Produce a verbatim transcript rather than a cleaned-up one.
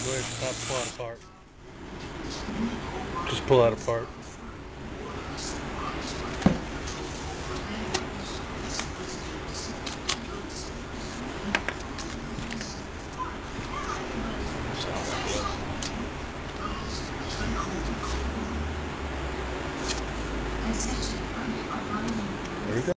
go ahead and stop, pull it apart. Just pull that apart.